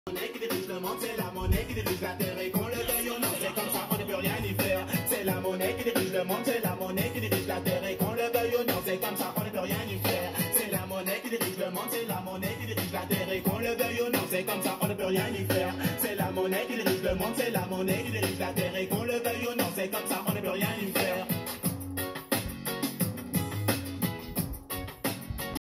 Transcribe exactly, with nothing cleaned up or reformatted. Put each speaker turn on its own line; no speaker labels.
monnaie qui dirige le monde, c'est la monnaie qui dirige la terre et qu'on le veuille ou non, c'est comme ça, on ne peut rien y faire. C'est la monnaie qui dirige le monde, c'est la monnaie qui dirige la terre et qu'on le veuille ou non, c'est comme ça, on ne peut rien y faire. C'est la monnaie qui dirige le monde, c'est la monnaie qui dirige la terre et qu'on le veuille ou non, c'est comme ça, on ne peut rien y faire. C'est la monnaie qui dirige le monde, c'est la monnaie qui dirige la terre.